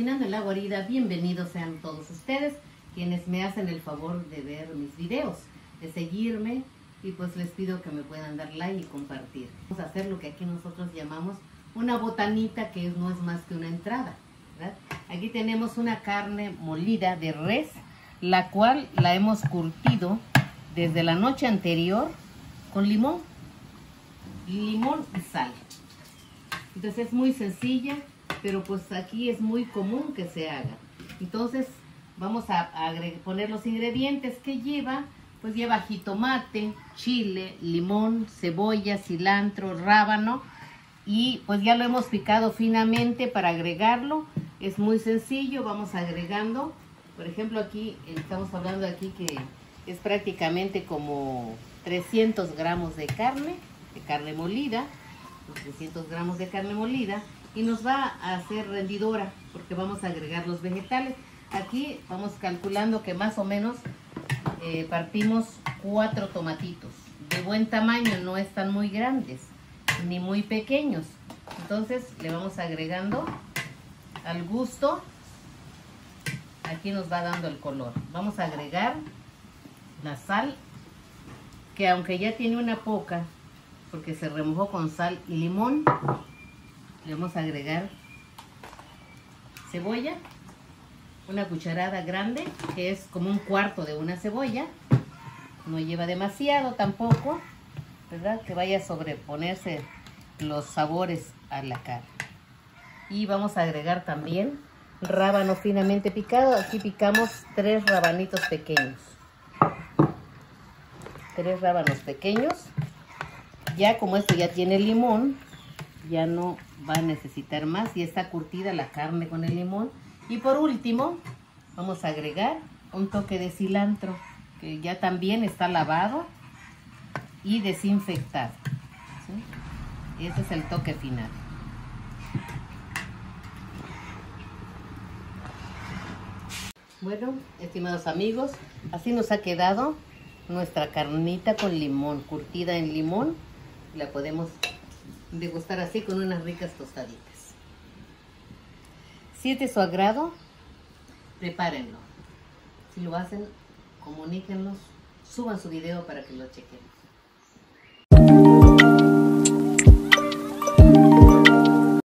Cocinando en la Guarida, bienvenidos sean todos ustedes, quienes me hacen el favor de ver mis videos, de seguirme, y pues les pido que me puedan dar like y compartir. Vamos a hacer lo que aquí nosotros llamamos una botanita, que no es más que una entrada, ¿verdad? Aquí tenemos una carne molida de res, la cual la hemos curtido desde la noche anterior con limón y sal. Entonces es muy sencilla, pero pues aquí es muy común que se haga. Entonces vamos a poner los ingredientes que lleva. Pues lleva jitomate, chile, limón, cebolla, cilantro, rábano, y pues ya lo hemos picado finamente para agregarlo. Es muy sencillo, vamos agregando. Por ejemplo, aquí estamos hablando aquí que es prácticamente como 300 gramos de carne molida, 300 gramos de carne molida, y nos va a hacer rendidora porque vamos a agregar los vegetales. Aquí vamos calculando que más o menos partimos 4 tomatitos de buen tamaño, no están muy grandes ni muy pequeños. Entonces le vamos agregando al gusto. Aquí nos va dando el color. Vamos a agregar la sal, que aunque ya tiene una poca porque se remojó con sal y limón, le vamos a agregar cebolla, una cucharada grande, que es como un cuarto de una cebolla. No lleva demasiado tampoco, ¿verdad? Que vaya a sobreponerse los sabores a la carne. Y vamos a agregar también rábano finamente picado. Aquí picamos 3 rabanitos pequeños. 3 rábanos pequeños. Ya como esto ya tiene limón, ya no va a necesitar más. Y está curtida la carne con el limón. Y por último, vamos a agregar un toque de cilantro, que ya también está lavado y desinfectado, ¿sí? Ese es el toque final. Bueno, estimados amigos, así nos ha quedado nuestra carnita con limón, curtida en limón. La podemos degustar así con unas ricas tostaditas. Si es de su agrado, prepárenlo. Si lo hacen, comuníquenlos, suban su video para que lo chequen.